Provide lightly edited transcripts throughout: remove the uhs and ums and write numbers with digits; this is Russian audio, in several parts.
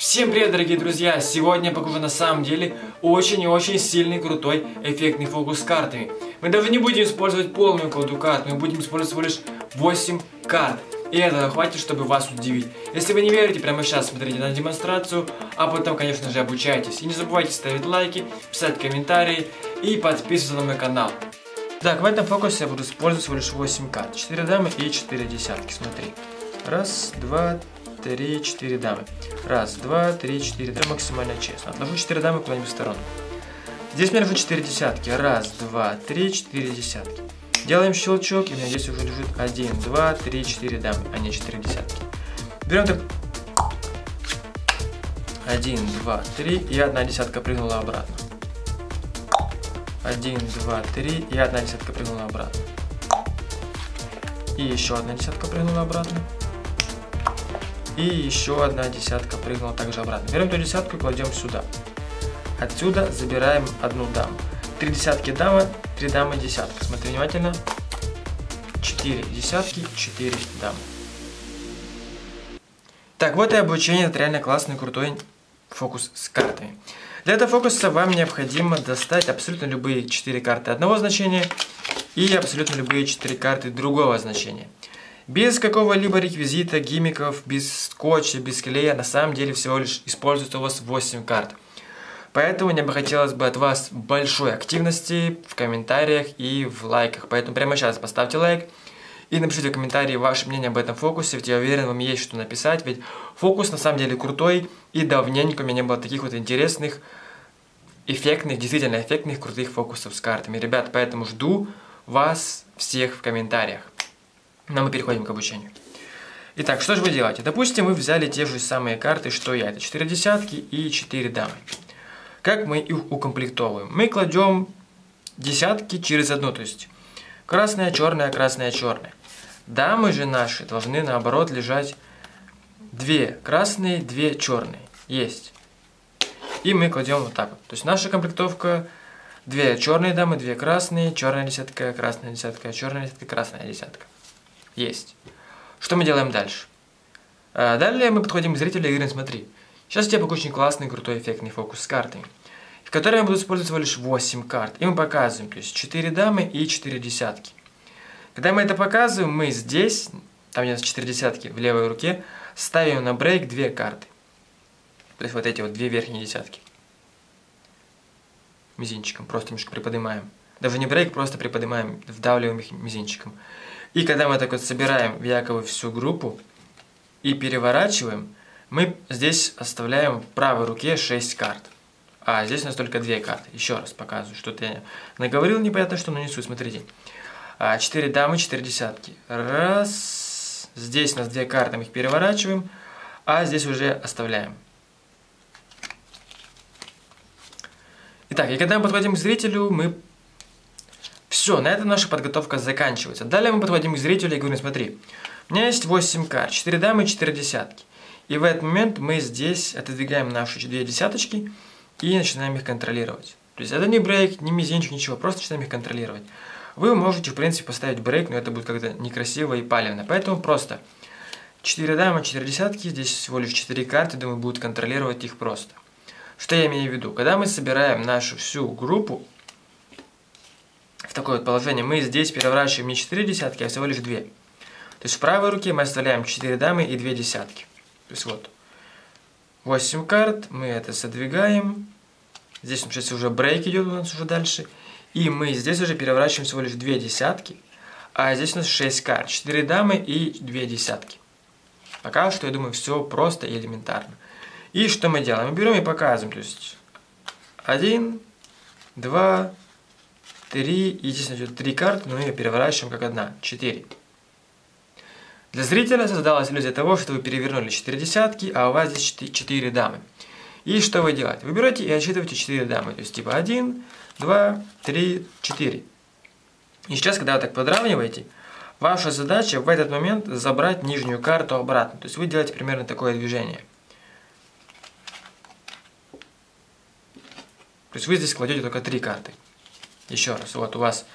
Всем привет, дорогие друзья! Сегодня я покажу на самом деле очень и очень сильный, крутой, эффектный фокус с картами. Мы даже не будем использовать полную колоду карт, мы будем использовать всего лишь 8 карт. И этого хватит, чтобы вас удивить. Если вы не верите, прямо сейчас смотрите на демонстрацию, а потом, конечно же, обучайтесь. И не забывайте ставить лайки, писать комментарии и подписываться на мой канал. Так, в этом фокусе я буду использовать всего лишь 8 карт. 4 дамы и 4 десятки. Смотри. Раз, два, 3, 4 дамы. Раз, два, 3, 4. Это максимально честно. Отложу 4 дамы куда-нибудь в сторону. Здесь у меня лежит 4 десятки. Раз, два, 3, 4 десятки. Делаем щелчок, и у меня здесь уже лежит 1, 2, 3, 4 дамы, а не 4 десятки. Берем так. 1, 2, 3, и одна десятка прыгнула обратно. 1, 2, 3, и одна десятка прыгнула обратно. И еще одна десятка прыгнула обратно. И еще одна десятка прыгнула также обратно. Берем эту десятку и кладем сюда. Отсюда забираем одну даму. 3 десятки дама, 3 дамы десятка. Смотри внимательно. 4 десятки, 4 дамы. Так, вот и обучение. Это реально классный, крутой фокус с картами. Для этого фокуса вам необходимо достать абсолютно любые 4 карты одного значения и абсолютно любые 4 карты другого значения. Без какого-либо реквизита, гиммиков, без скотча, без клея, на самом деле всего лишь используется у вас 8 карт. Поэтому мне бы хотелось бы от вас большой активности в комментариях и в лайках. Поэтому прямо сейчас поставьте лайк и напишите в комментарии ваше мнение об этом фокусе, ведь я уверен, вам есть что написать, ведь фокус на самом деле крутой, и давненько у меня не было таких вот интересных, эффектных, действительно эффектных, крутых фокусов с картами. Ребят, поэтому жду вас всех в комментариях. Но мы переходим к обучению. Итак, что же вы делаете? Допустим, вы взяли те же самые карты, что я. Это 4 десятки и 4 дамы. Как мы их укомплектовываем? Мы кладем десятки через одну, то есть красная, черная, красная, черная. Дамы же наши должны наоборот лежать 2 красные, 2 черные. Есть. И мы кладем вот так вот. То есть наша комплектовка: 2 черные дамы, 2 красные, черная десятка, красная десятка, черная десятка, красная десятка. Есть. Что мы делаем дальше? Далее мы подходим к зрителю и говорим: смотри, сейчас у тебя будет очень классный, крутой, эффектный фокус с картами, в котором я буду использовать всего лишь 8 карт. И мы показываем, то есть 4 дамы и 4 десятки. Когда мы это показываем, мы здесь, там у нас 4 десятки в левой руке, ставим на брейк 2 карты. То есть вот эти вот 2 верхние десятки. Мизинчиком, просто немножко приподнимаем. Даже не брейк, просто приподнимаем, вдавливаем их мизинчиком. И когда мы так вот собираем в якобы всю группу и переворачиваем, мы здесь оставляем в правой руке 6 карт. А здесь у нас только 2 карты. Еще раз показываю, что-то я наговорил непонятно что, но несу, смотрите. 4 дамы, 4 десятки. Раз. Здесь у нас 2 карты, мы их переворачиваем, а здесь уже оставляем. Итак, и когда мы подходим к зрителю, мы... Все, на этом наша подготовка заканчивается. Далее мы подходим к зрителю и говорим: смотри, у меня есть 8 карт, 4 дамы, 4 десятки. И в этот момент мы здесь отодвигаем наши 2 десяточки и начинаем их контролировать. То есть это не брейк, не мизинчик, ничего, просто начинаем их контролировать. Вы можете, в принципе, поставить брейк, но это будет как-то некрасиво и палевно. Поэтому просто 4 дамы, 4 десятки, здесь всего лишь 4 карты, думаю, будут контролировать их просто. Что я имею в виду? Когда мы собираем нашу всю группу в такое вот положение, мы здесь переворачиваем не 4 десятки, а всего лишь 2. То есть в правой руке мы оставляем 4 дамы и 2 десятки. То есть вот 8 карт, мы это задвигаем. Здесь сейчас уже брейк идет у нас уже дальше. И мы здесь уже переворачиваем всего лишь 2 десятки. А здесь у нас 6 карт, 4 дамы и 2 десятки. Пока что, я думаю, все просто и элементарно. И что мы делаем? Мы берем и показываем. То есть 1, 2, 3, и здесь идет 3 карты, но мы ее переворачиваем как одна, 4. Для зрителя создалась иллюзия того, что вы перевернули 4 десятки, а у вас здесь 4 дамы. И что вы делаете? Вы берете и отсчитываете 4 дамы. То есть типа 1, 2, 3, 4. И сейчас, когда вы так подравниваете, ваша задача в этот момент забрать нижнюю карту обратно. То есть вы делаете примерно такое движение. То есть вы здесь кладете только 3 карты. Еще раз, вот у вас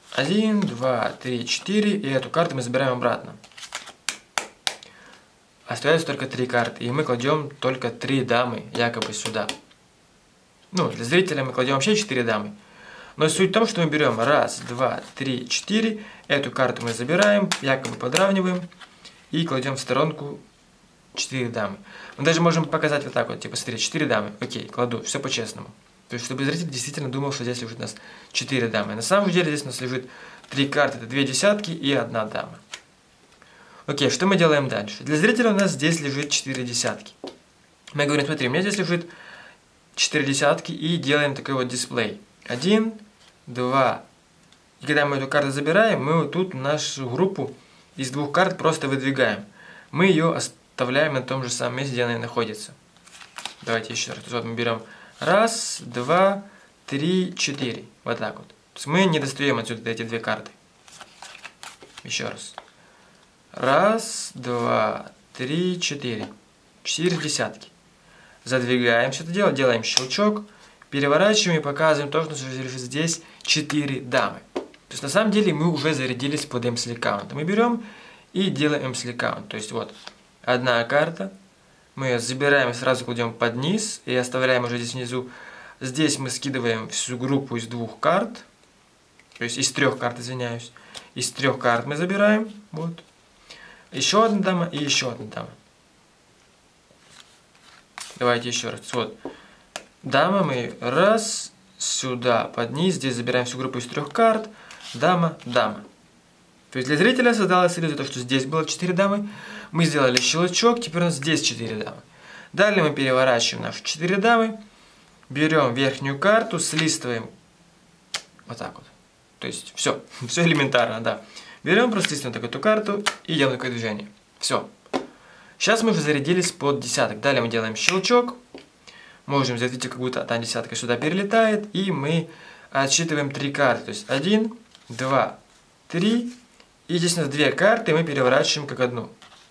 1, 2, 3, 4, и эту карту мы забираем обратно. остается только 3 карты. И мы кладем только 3 дамы якобы сюда. Ну, для зрителя мы кладем вообще 4 дамы. Но суть в том, что мы берем 1, 2, 3, 4. Эту карту мы забираем, якобы подравниваем. И кладем в сторонку 4 дамы. Мы даже можем показать вот так вот, типа, смотри, 4 дамы. Окей, кладу, все по-честному. То есть, чтобы зритель действительно думал, что здесь лежит у нас 4 дамы. На самом деле здесь у нас лежит 3 карты, это 2 десятки и 1 дама. Окей, что мы делаем дальше? Для зрителя у нас здесь лежит 4 десятки. Мы говорим, смотри, у меня здесь лежит 4 десятки и делаем такой вот дисплей. 1, 2. И когда мы эту карту забираем, мы вот тут нашу группу из 2 карт просто выдвигаем. Мы ее оставляем на том же самом месте, где она и находится. Давайте еще раз. Вот мы берем 1, 2, 3, 4. Вот так вот. То есть мы не достаем отсюда эти 2 карты. Еще раз. 1, 2, 3, 4. 4 десятки. Задвигаем все это дело, делаем щелчок, переворачиваем и показываем то, что здесь 4 дамы. То есть на самом деле мы уже зарядились под MC Count. Мы берем и делаем MC Count. То есть вот одна карта. Мы ее забираем и сразу кладем под низ и оставляем уже здесь внизу. Здесь мы скидываем всю группу из 2 карт. То есть из 3 карт, извиняюсь. Из 3 карт мы забираем. Вот. Еще одна дама и еще одна дама. Давайте еще раз. Вот. Дама мы раз, сюда, под низ. Здесь забираем всю группу из 3 карт. Дама, дама. То есть для зрителя создалась иллюзия, то, что здесь было 4 дамы. Мы сделали щелчок, теперь у нас здесь 4 дамы. Далее мы переворачиваем наши 4 дамы. Берем верхнюю карту, слистываем. Вот так вот. То есть все. Все элементарно, да. Берем, просто листываем такую эту карту и делаем такое движение. Все. Сейчас мы уже зарядились под десяток. Далее мы делаем щелчок. Можем взять, видите, как будто одна десятка сюда перелетает. И мы отсчитываем 3 карты. То есть 1, 2, 3. И здесь у нас 2 карты, и мы переворачиваем как одну.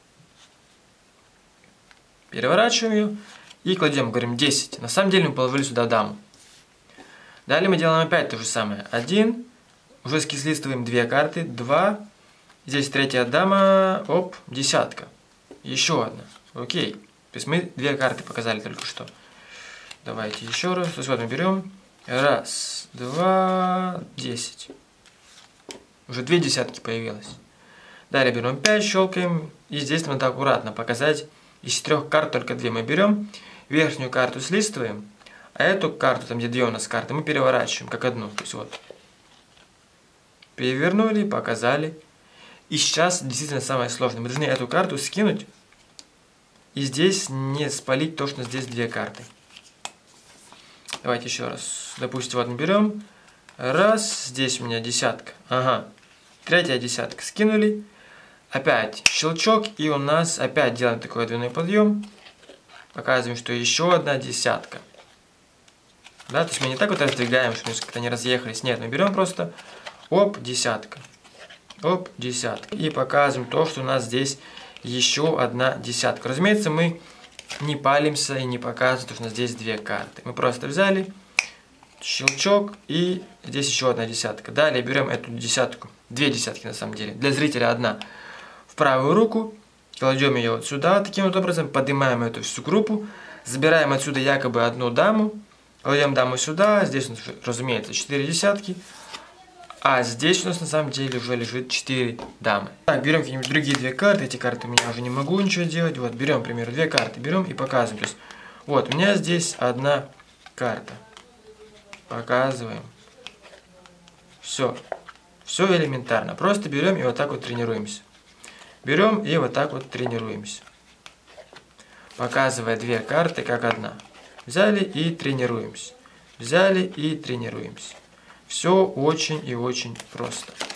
Переворачиваем ее и кладем, говорим 10. На самом деле мы положили сюда даму. Далее мы делаем опять то же самое. 1. Уже слистываем 2 карты. 2. Здесь 3 дама. Оп, десятка. Еще одна. Окей. То есть мы 2 карты показали только что. Давайте еще раз. То есть вот мы берем. 1, 2, 10. Уже 2 десятки появилось. Далее берем 5, щелкаем. И здесь надо аккуратно показать. Из 3 карт только 2 мы берем. Верхнюю карту слистываем. А эту карту, там где 2 у нас карты, мы переворачиваем как одну. То есть вот. Перевернули, показали. И сейчас действительно самое сложное. Мы должны эту карту скинуть. И здесь не спалить то, что здесь 2 карты. Давайте еще раз. Допустим, вот мы берем. Раз, здесь у меня десятка. Ага. 3 десятка скинули. Опять щелчок. И у нас опять делаем такой двойной подъем. Показываем, что еще одна десятка. Да, то есть мы не так вот раздвигаем, что мы как-то не разъехались. Нет, мы берем просто оп, десятка. Оп, десятка. И показываем то, что у нас здесь еще одна десятка. Разумеется, мы не палимся и не показываем, что у нас здесь 2 карты. Мы просто взяли щелчок и здесь еще одна десятка. Далее берем эту десятку. 2 десятки на самом деле. Для зрителя одна. В правую руку. Кладем ее вот сюда. Таким вот образом поднимаем эту всю группу. Забираем отсюда якобы одну даму. Кладем даму сюда. Здесь у нас, разумеется, 4 десятки. А здесь у нас на самом деле уже лежит 4 дамы. Так, берем какие-нибудь другие 2 карты. Эти карты у меня уже не могу ничего делать. Вот, берем, к примеру, 2 карты. Берем и показываем. То есть, вот, у меня здесь одна карта. Показываем. Все. Все элементарно. Просто берем и вот так вот тренируемся. Берем и вот так вот тренируемся. Показывая 2 карты как одна. Взяли и тренируемся. Взяли и тренируемся. Все очень и очень просто.